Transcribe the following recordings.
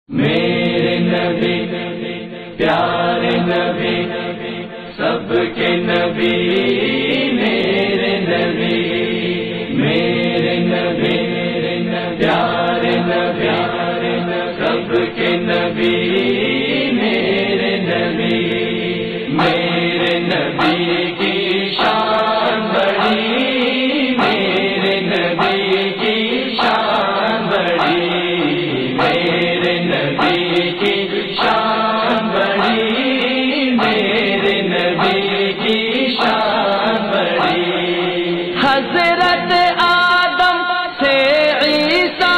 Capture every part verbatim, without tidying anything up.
میرے نبی پیارے نبی سب کے نبی میرے نبی میرے نبی پیارے نبی سب کے نبی میرے نبی میرے نبی کی شان بڑی میرے نبی کی شان بڑی میرے نبی کی شان بڑی میرے نبی کی شان بڑی حضرت آدم سے عیسیٰ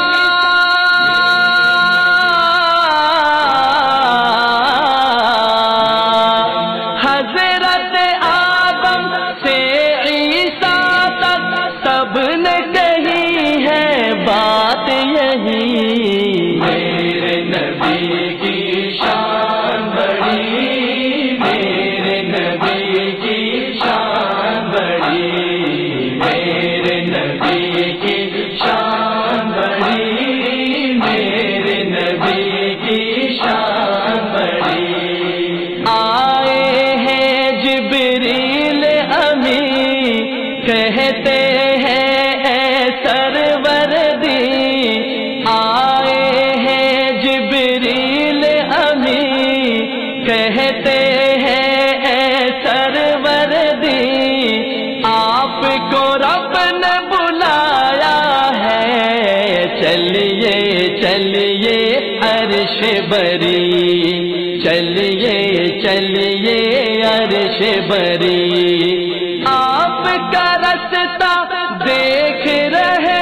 حضرت آدم سے عیسیٰ تک سب نے کہی ہے بات یہی میرے نبی کی شان بڑی میرے نبی کی شان بڑی میرے نبی کی شان بڑی میرے نبی کی شان بڑی آئے ہیں جبریل امی کہتے ہیں اے سرور دی آئے ہیں جبریل امی کہتے ہیں اے سرور دی آپ کو رب نے بلایا ہے چلیے چلیے عرش بری چلیے چلیے عرش بری آپ کا رستہ دیکھ رہے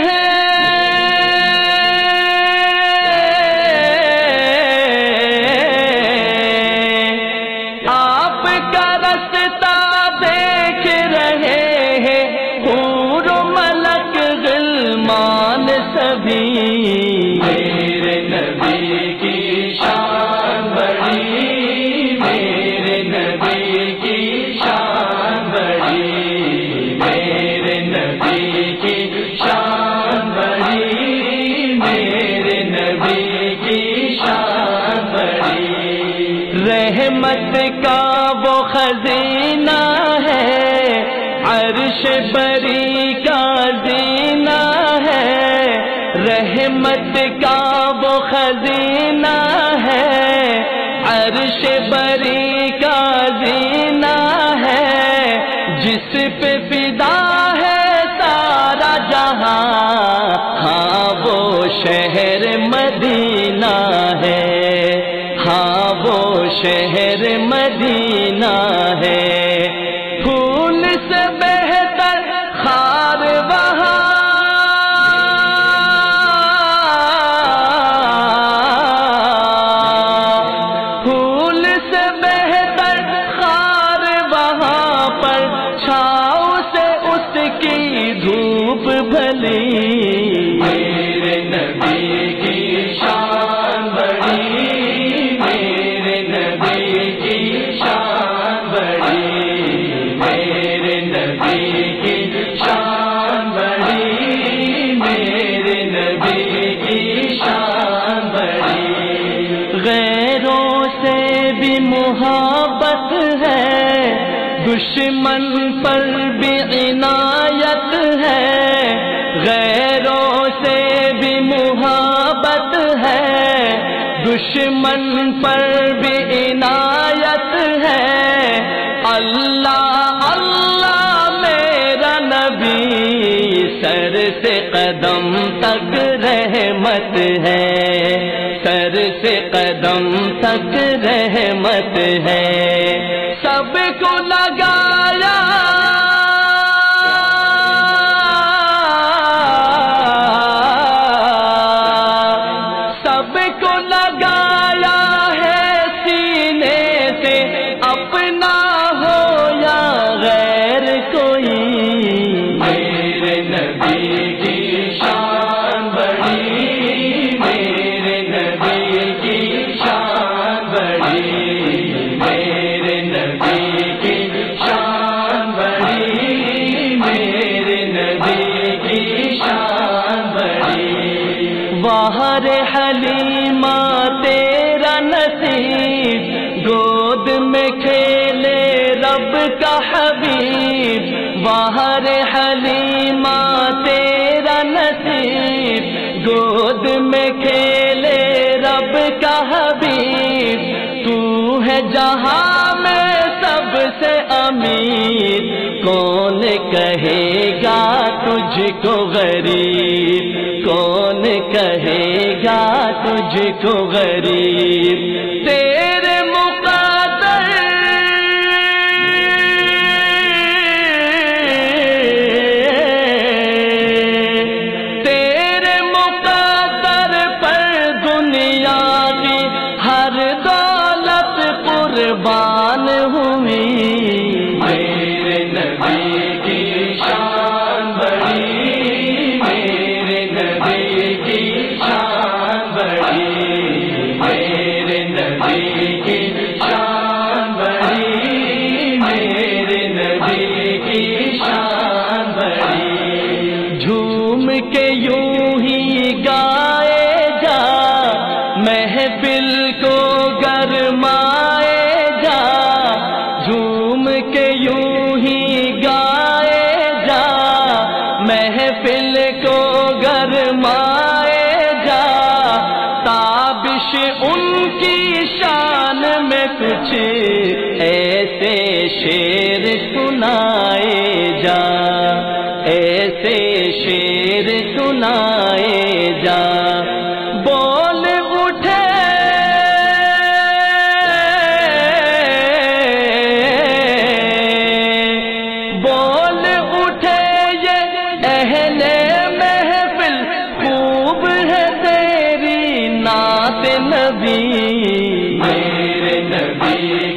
آپ کا رستہ دیکھ رہے ہیں حور و ملک غلمان سبھی میرے نبی کی شان بڑی میرے نبی کی شان بڑی میرے نبی کی شان بڑی میرے نبی کی شان بڑی رحمت کا وہ خزینہ ہے عرش بری کا زینہ ہے رحمت کا وہ خزینہ ہے عرش بری کا زینہ ہے جس پہ فدا ہے سارا جہاں ہاں وہ شہر مدینہ ہے ہاں وہ شہر مدینہ ہے پھول سے بہتر خار وہاں پھول سے بہتر خار وہاں پر چھاؤں سے اس کی دھوپ بھلی میرے نبی کی شان بڑی میرے نبی کی شان بڑی میرے نبی کی شان بڑی میرے نبی کی شان بڑی غیروں سے بھی محبت ہے دشمن پر بھی عنایت ہے غیروں سے بھی محبت ہے دشمن پر بھی عنایت ہے اللہ اللہ میرا نبی سر سے قدم تک رحمت ہے سر سے قدم تک رحمت ہے سب کو لگایا سب کو لگایا ہے سینے سے اپنا ہو یا غیر کوئی میرے نبی کی شان بڑی میرے نبی کی شان بڑی میرے نبی کی شان کا حبیب، باہر حلیمہ تیرا نصیب، گود میں کھیلے رب کا حبیب، تو ہے جہاں میں سب سے امیر، کون کہے گا تجھ کو غریب، کون کہے گا تجھ کو غریب، تیرے مقدر تیرے مقدر پر دنیا کی ہر دولت قربان ہوئی، میرے نبی کی شان بڑی، میرے نبی کی شان بڑی، میرے نبی کی شان بڑی، میرے نبی کی شان بڑی، جھوم کے یوں ہی گائے جا، محفل کو گرمائے جا، جھوم کے یوں ہی گائے جا، محفل کو گرمائے جا، تابش ان کی شان میں کچھ ایسے شعر سنائے جا، ایسے شعر سنائے جا، بول اٹھے بول اٹھے یہ اہل محفل، خوب ہے تیری نعت نبی، میرے نبی